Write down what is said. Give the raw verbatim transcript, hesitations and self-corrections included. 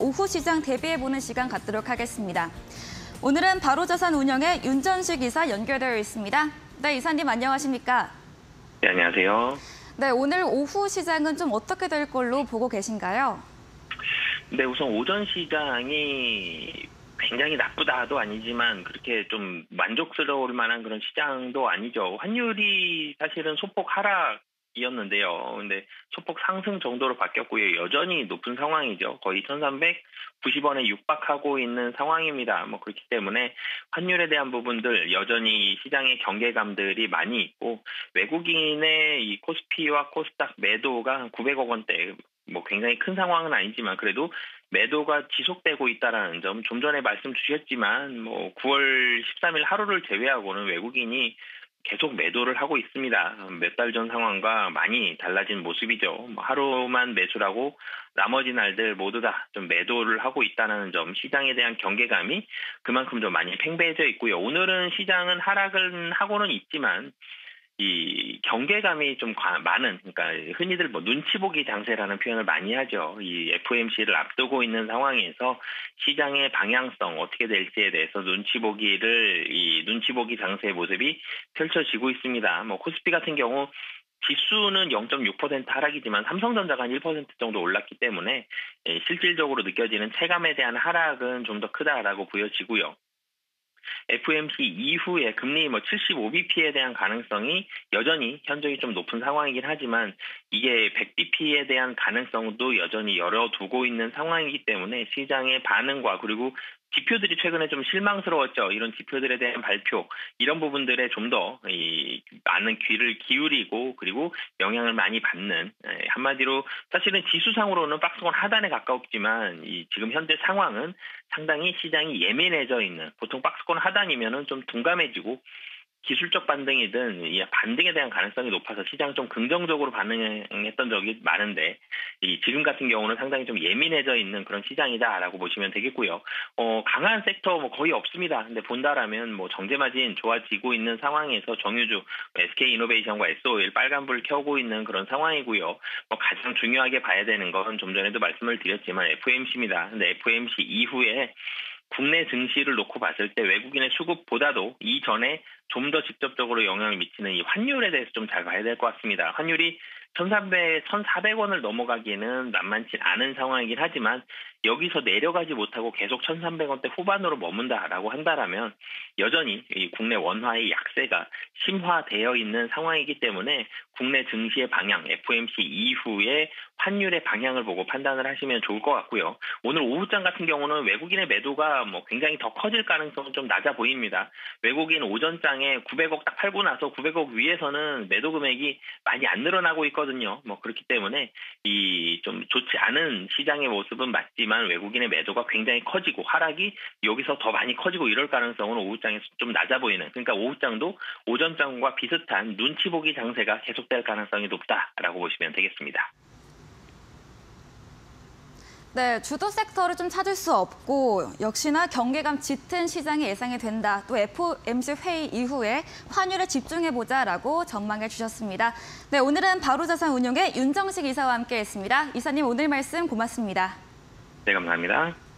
오후 시장 대비해보는 시간 갖도록 하겠습니다. 오늘은 바로자산 운영의 윤정식 이사 연결되어 있습니다. 네, 이사님 안녕하십니까? 네, 안녕하세요. 네, 오늘 오후 시장은 좀 어떻게 될 걸로 보고 계신가요? 네, 우선 오전 시장이 굉장히 나쁘다도 아니지만 그렇게 좀 만족스러울 만한 그런 시장도 아니죠. 환율이 사실은 소폭 하락이었는데요. 근데 소폭 상승 정도로 바뀌었고요. 여전히 높은 상황이죠. 거의 천삼백구십 원에 육박하고 있는 상황입니다. 뭐 그렇기 때문에 환율에 대한 부분들 여전히 시장의 경계감들이 많이 있고, 외국인의 이 코스피와 코스닥 매도가 구백억 원대, 뭐 굉장히 큰 상황은 아니지만 그래도 매도가 지속되고 있다는 점, 좀 전에 말씀 주셨지만 뭐 구월 십삼일 하루를 제외하고는 외국인이 계속 매도를 하고 있습니다. 몇 달 전 상황과 많이 달라진 모습이죠. 뭐 하루만 매수라고 나머지 날들 모두 다 좀 매도를 하고 있다는 점, 시장에 대한 경계감이 그만큼 좀 많이 팽배해져 있고요. 오늘은 시장은 하락은 하고는 있지만 이 경계감이 좀 많은, 그러니까 흔히들 뭐 눈치 보기 장세라는 표현을 많이 하죠. 이 에프오엠씨를 앞두고 있는 상황에서 시장의 방향성 어떻게 될지에 대해서 눈치 보기를 이 눈치 보기 장세의 모습이 펼쳐지고 있습니다. 뭐 코스피 같은 경우 지수는 영 점 육 퍼센트 하락이지만 삼성전자가 한 일 퍼센트 정도 올랐기 때문에 실질적으로 느껴지는 체감에 대한 하락은 좀 더 크다라고 보여지고요. 에프오엠씨 이후에 금리 뭐 칠십오 비피에 대한 가능성이 여전히 현저히 좀 높은 상황이긴 하지만 이게 백 비피에 대한 가능성도 여전히 열어두고 있는 상황이기 때문에 시장의 반응과, 그리고 지표들이 최근에 좀 실망스러웠죠. 이런 지표들에 대한 발표, 이런 부분들에 좀 더 이 많은 귀를 기울이고 그리고 영향을 많이 받는, 한마디로 사실은 지수상으로는 박스권 하단에 가까웠지만 이 지금 현재 상황은 상당히 시장이 예민해져 있는, 보통 박스권 하단이면은 좀 둔감해지고 기술적 반등이든 이 반등에 대한 가능성이 높아서 시장 좀 긍정적으로 반응했던 적이 많은데, 이 지금 같은 경우는 상당히 좀 예민해져 있는 그런 시장이다라고 보시면 되겠고요. 어, 강한 섹터 뭐 거의 없습니다. 근데 본다라면 뭐 정제마진 좋아지고 있는 상황에서 정유주, 에스케이이노베이션과 에스오일 빨간불 켜고 있는 그런 상황이고요. 뭐 가장 중요하게 봐야 되는 건 좀 전에도 말씀을 드렸지만 에프오엠씨입니다. 근데 에프오엠씨 이후에 국내 증시를 놓고 봤을 때 외국인의 수급보다도 이전에 좀 더 직접적으로 영향을 미치는 이 환율에 대해서 좀 잘 봐야 될 것 같습니다. 환율이 천삼백, 천사백 원을 넘어가기는 만만치 않은 상황이긴 하지만 여기서 내려가지 못하고 계속 천삼백 원대 후반으로 머문다라고 한다라면 여전히 이 국내 원화의 약세가 심화되어 있는 상황이기 때문에 국내 증시의 방향, 에프오엠씨 이후에 환율의 방향을 보고 판단을 하시면 좋을 것 같고요. 오늘 오후장 같은 경우는 외국인의 매도가 뭐 굉장히 더 커질 가능성은 좀 낮아 보입니다. 외국인 오전장에 구백억 딱 팔고 나서 구백억 위에서는 매도 금액이 많이 안 늘어나고 있거든요. 뭐 그렇기 때문에 이 좀 좋지 않은 시장의 모습은 맞지만 외국인의 매도가 굉장히 커지고 하락이 여기서 더 많이 커지고 이럴 가능성은 오후장에서 좀 낮아 보이는, 그러니까 오후장도 오전장과 비슷한 눈치 보기 장세가 계속될 가능성이 높다라고 보시면 되겠습니다. 네, 주도 섹터를 좀 찾을 수 없고 역시나 경계감 짙은 시장이 예상이 된다. 또 에프오엠씨 회의 이후에 환율에 집중해보자라고 전망해 주셨습니다. 네, 오늘은 바로자산 운용의 윤정식 이사와 함께했습니다. 이사님 오늘 말씀 고맙습니다. 네, 감사합니다.